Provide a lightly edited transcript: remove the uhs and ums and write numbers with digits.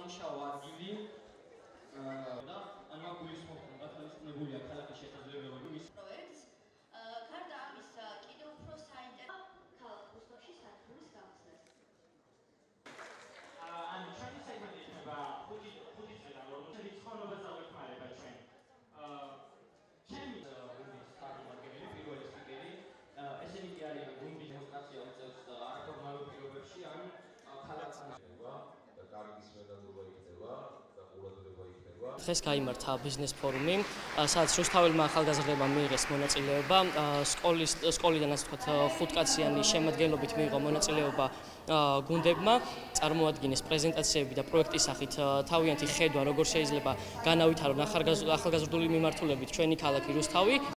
სამუშაო ადგილი და ანუ გულისხმობ გათვალისწინებულია ქალაქის შესაძლებლობები მის პროექტს გარდა ამისა კიდევ უფრო საინტერესო ქალაქ რუსთავში სადგურის გამოცდას. I'm trying to say something about who did that or what did ხონობა დავეხმარება ჩვენ. ჩემი გუნდის წარმომადგენელი პირველი სპიკერი ესენი კი არიან გუნდის დემონსტრაცია უწევს არაფორმალურ პირობებში ან ქალაქთან და კარგი სვენადობა იქნება და ყურადღება იქნება. დღეს გაიმართა ბიზნეს ფორუმი, სადაც რუსთაველმა ახალგაზრდებმა მიიღეს მონაწილეობა. სკოლიდან ასე ვთქვათ 5 კაციანი შემადგენლობით მიიღო მონაწილეობა გუნდებმა, წარმოადგინეს პრეზენტაციები და პროექტის სახით თავიანთი ხედვა, როგორ შეიძლება განავითარონ ახალგაზრდული მიმართულებით ჩვენი ქალაქი რუსთავი.